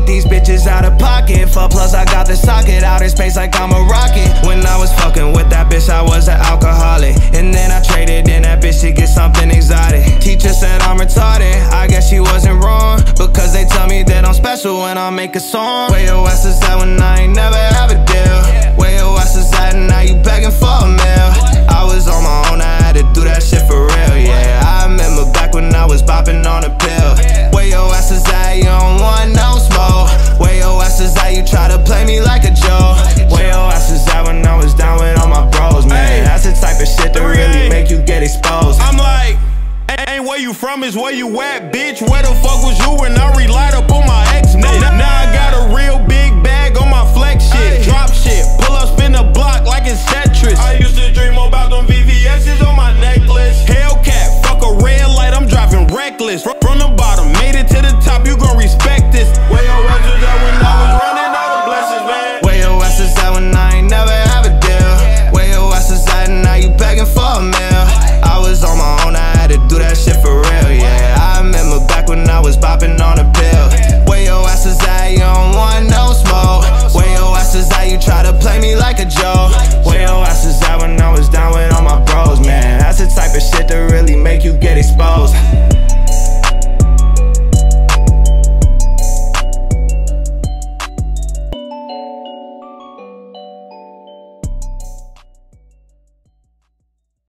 these bitches out of pocket. Fuck, plus I got the socket out in space like I'm a rocket. When I was fucking with that bitch, I was an alcoholic, and then I traded in that bitch to get something exotic. Teacher said I'm retarded, I guess she wasn't wrong, because they tell me that I'm special when I make a song. Where your ass is at when I ain't never have a deal? Where your ass is at and now you begging for a meal? I was on my own, I had to do that shit for real, yeah. I remember back when I was bopping on a pill. Where your ass is at, you don't want no smoke. Where your ass is at, you try to play me like a joke. Where your ass is at when I was down with all my bros, man. That's the type of shit that really make you get exposed. I'm like, ain't where you from, is where you at, bitch. Where the fuck was you when I relied up on my ex, man? Now I got a real big bag on my flex shit. Drop shit, pull up, spin the block like it's Tetris. I used to dream